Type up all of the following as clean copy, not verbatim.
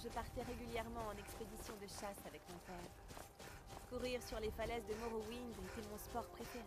je partais régulièrement en expédition de chasse avec mon père. Courir sur les falaises de Morrowind était mon sport préféré.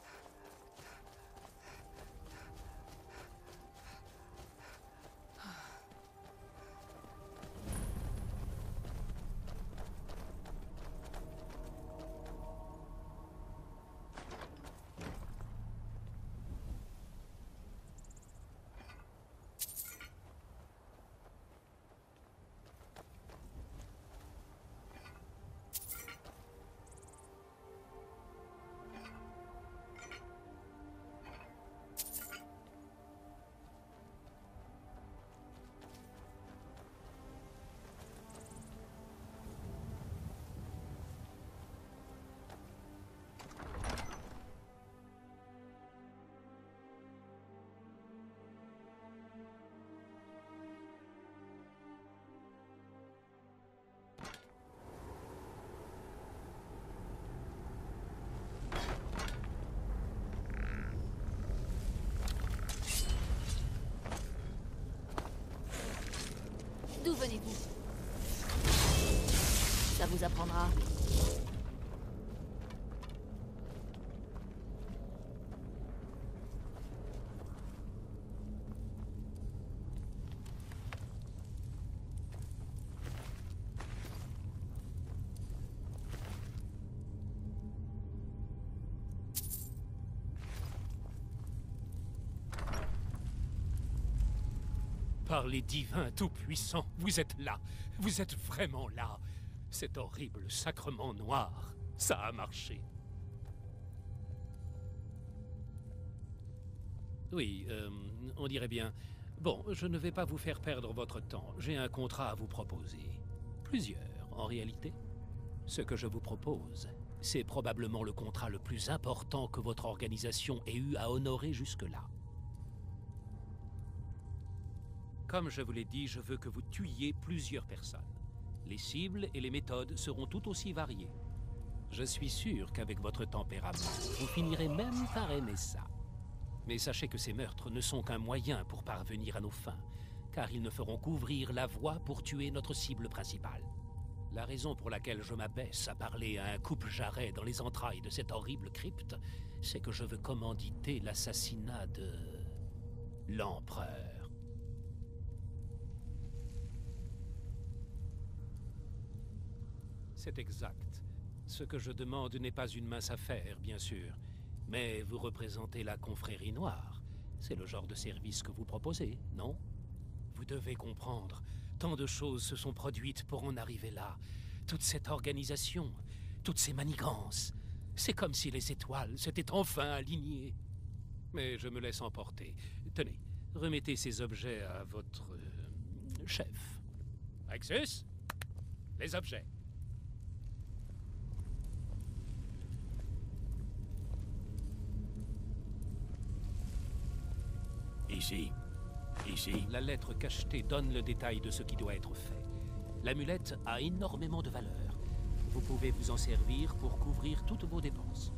D'où venez-vous? Ça vous apprendra. Par les divins tout-puissants, vous êtes là. Vous êtes vraiment là. Cet horrible sacrement noir, ça a marché. Oui, on dirait bien. Bon, je ne vais pas vous faire perdre votre temps. J'ai un contrat à vous proposer. Plusieurs, en réalité. Ce que je vous propose, c'est probablement le contrat le plus important que votre organisation ait eu à honorer jusque-là. Comme je vous l'ai dit, je veux que vous tuiez plusieurs personnes. Les cibles et les méthodes seront tout aussi variées. Je suis sûr qu'avec votre tempérament, vous finirez même par aimer ça. Mais sachez que ces meurtres ne sont qu'un moyen pour parvenir à nos fins, car ils ne feront qu'ouvrir la voie pour tuer notre cible principale. La raison pour laquelle je m'abaisse à parler à un coupe-jarret dans les entrailles de cette horrible crypte, c'est que je veux commanditer l'assassinat de... l'Empereur. C'est exact. Ce que je demande n'est pas une mince affaire, bien sûr. Mais vous représentez la confrérie noire. C'est le genre de service que vous proposez, non? Vous devez comprendre. Tant de choses se sont produites pour en arriver là. Toute cette organisation, toutes ces manigances. C'est comme si les étoiles s'étaient enfin alignées. Mais je me laisse emporter. Tenez, remettez ces objets à votre... chef. Rexus? Les objets. Ici. Ici. La lettre cachetée donne le détail de ce qui doit être fait. L'amulette a énormément de valeur. Vous pouvez vous en servir pour couvrir toutes vos dépenses.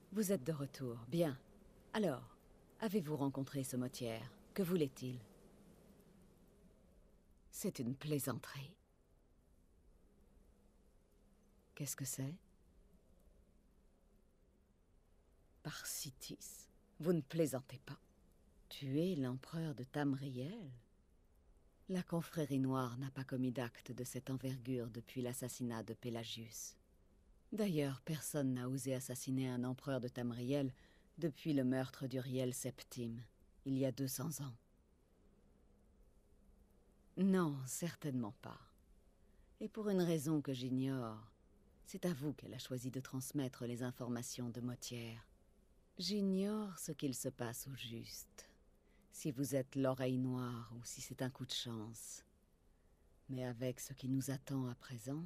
Vous êtes de retour, bien. Alors, avez-vous rencontré ce motière? Que voulait-il? C'est une plaisanterie. Qu'est-ce que c'est? Parsitis, vous ne plaisantez pas. Tuer l'empereur de Tamriel? La confrérie noire n'a pas commis d'acte de cette envergure depuis l'assassinat de Pelagius. D'ailleurs, personne n'a osé assassiner un empereur de Tamriel depuis le meurtre d'Uriel Septime, il y a 200 ans. Non, certainement pas. Et pour une raison que j'ignore, c'est à vous qu'elle a choisi de transmettre les informations de Motière. J'ignore ce qu'il se passe au juste, si vous êtes l'oreille noire ou si c'est un coup de chance. Mais avec ce qui nous attend à présent...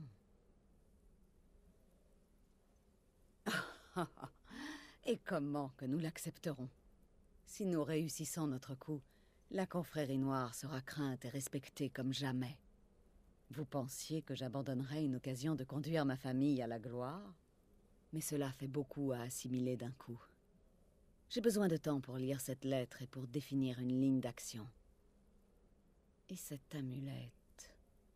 Et comment que nous l'accepterons? Si nous réussissons notre coup, la confrérie noire sera crainte et respectée comme jamais. Vous pensiez que j'abandonnerais une occasion de conduire ma famille à la gloire? Mais cela fait beaucoup à assimiler d'un coup. J'ai besoin de temps pour lire cette lettre et pour définir une ligne d'action. Et cette amulette...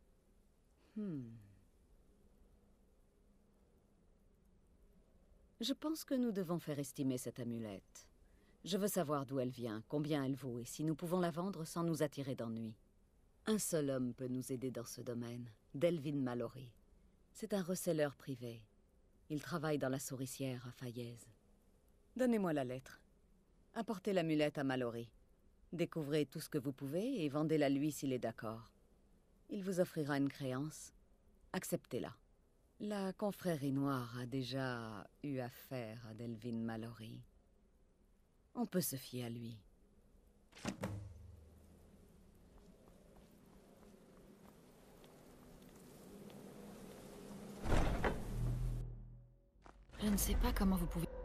Je pense que nous devons faire estimer cette amulette. Je veux savoir d'où elle vient, combien elle vaut, et si nous pouvons la vendre sans nous attirer d'ennui. Un seul homme peut nous aider dans ce domaine, Delvin Mallory. C'est un receleur privé. Il travaille dans la souricière à Fayez. Donnez-moi la lettre. Apportez l'amulette à Mallory. Découvrez tout ce que vous pouvez et vendez-la lui s'il est d'accord. Il vous offrira une créance. Acceptez-la. La confrérie noire a déjà eu affaire à Delvin Mallory. On peut se fier à lui. Je ne sais pas comment vous pouvez...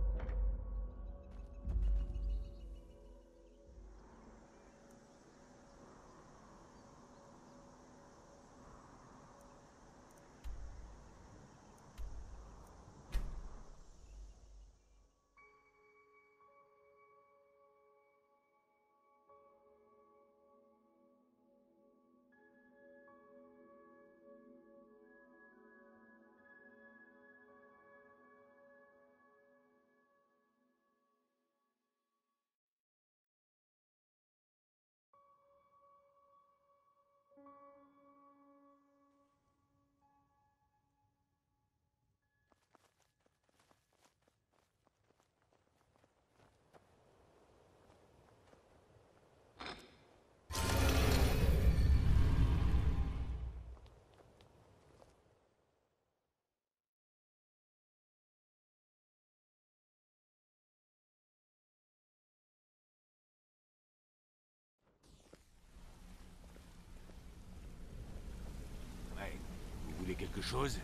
Ouais, vous voulez quelque chose?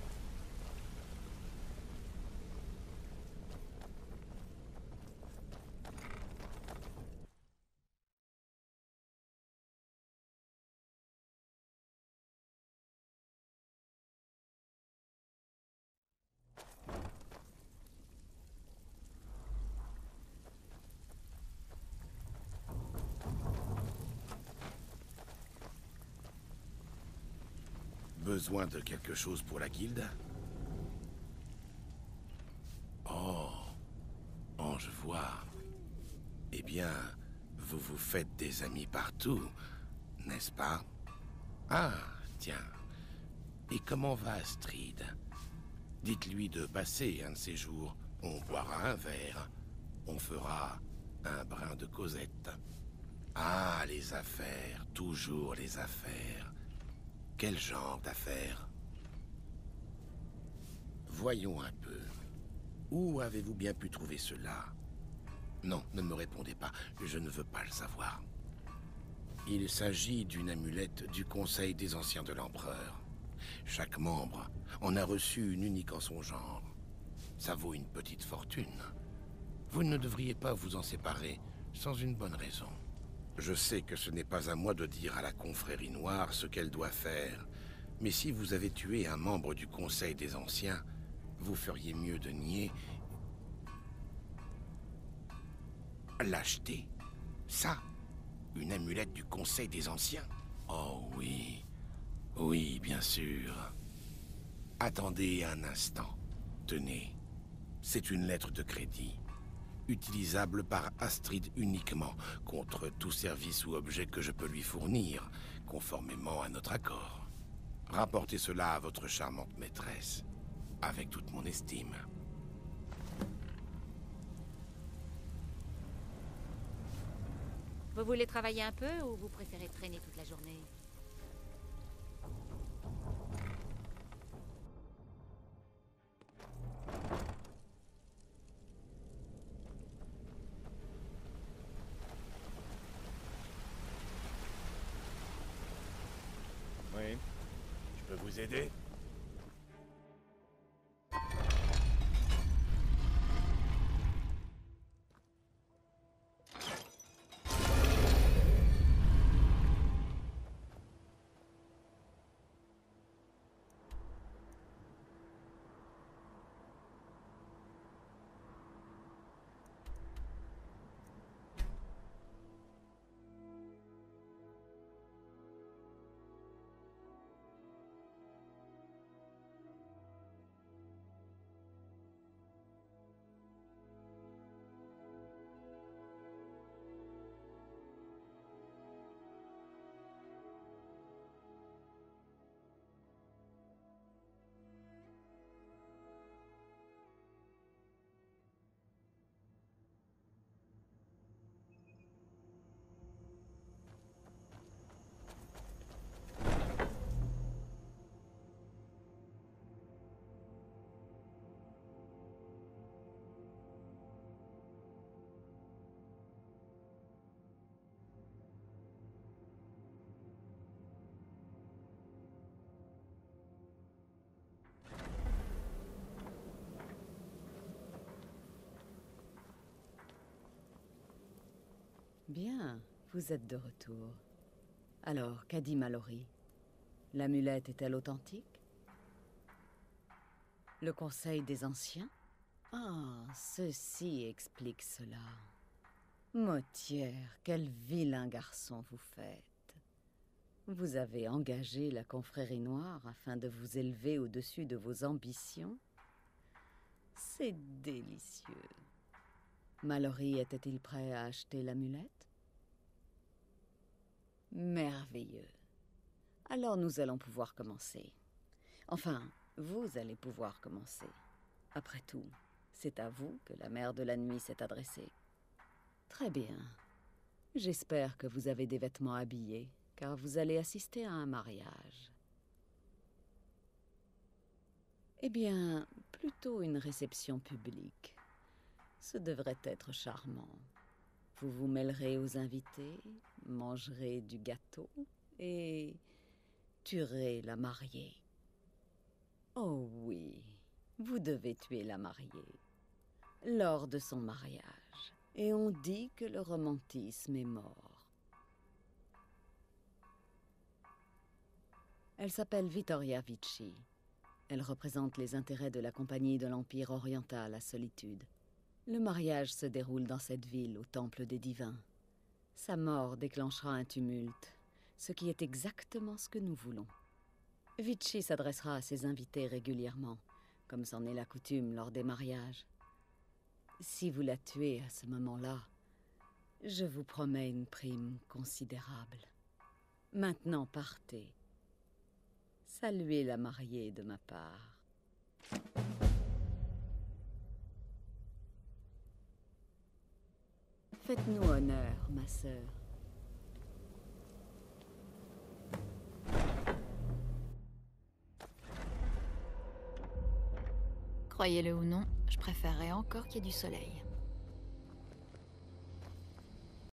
Besoin de quelque chose pour la guilde? Oh, je vois. Eh bien, vous vous faites des amis partout, n'est-ce pas? Ah, tiens. Et comment va Astrid? Dites-lui de passer un de ces jours. On boira un verre. On fera un brin de causette. Ah, les affaires, toujours les affaires. Quel genre d'affaires? Voyons un peu. Où avez-vous bien pu trouver cela? Non, ne me répondez pas. Je ne veux pas le savoir. Il s'agit d'une amulette du Conseil des Anciens de l'Empereur. Chaque membre en a reçu une unique en son genre. Ça vaut une petite fortune. Vous ne devriez pas vous en séparer sans une bonne raison. Je sais que ce n'est pas à moi de dire à la confrérie noire ce qu'elle doit faire, mais si vous avez tué un membre du Conseil des Anciens, vous feriez mieux de nier Lâcheté? Ça? Une amulette du Conseil des Anciens? Oh oui. Oui, bien sûr. Attendez un instant. Tenez. C'est une lettre de crédit. Utilisable par Astrid uniquement, contre tout service ou objet que je peux lui fournir, conformément à notre accord. Rapportez cela à votre charmante maîtresse, avec toute mon estime. Vous voulez travailler un peu ou vous préférez traîner toute la journée? Oui. Je peux vous aider? Bien, vous êtes de retour. Alors, qu'a dit Mallory? L'amulette est-elle authentique? Le Conseil des Anciens? Ah, ceci explique cela. Motière, quel vilain garçon vous faites. Vous avez engagé la confrérie noire afin de vous élever au-dessus de vos ambitions? C'est délicieux. Mallory était-il prêt à acheter l'amulette? Merveilleux. Alors nous allons pouvoir commencer. Enfin, vous allez pouvoir commencer. Après tout, c'est à vous que la mère de la nuit s'est adressée. Très bien. J'espère que vous avez des vêtements habillés, car vous allez assister à un mariage. Eh bien, plutôt une réception publique. Ce devrait être charmant. Vous vous mêlerez aux invités, mangerez du gâteau et tuerez la mariée. Oh oui, vous devez tuer la mariée lors de son mariage. Et on dit que le romantisme est mort. Elle s'appelle Vittoria Vici. Elle représente les intérêts de la Compagnie de l'Empire oriental à Solitude. Le mariage se déroule dans cette ville, au Temple des Divins. Sa mort déclenchera un tumulte, ce qui est exactement ce que nous voulons. Vici s'adressera à ses invités régulièrement, comme c'en est la coutume lors des mariages. Si vous la tuez à ce moment-là, je vous promets une prime considérable. Maintenant, partez. Saluez la mariée de ma part. Faites-nous honneur, ma sœur. Croyez-le ou non, je préférerais encore qu'il y ait du soleil.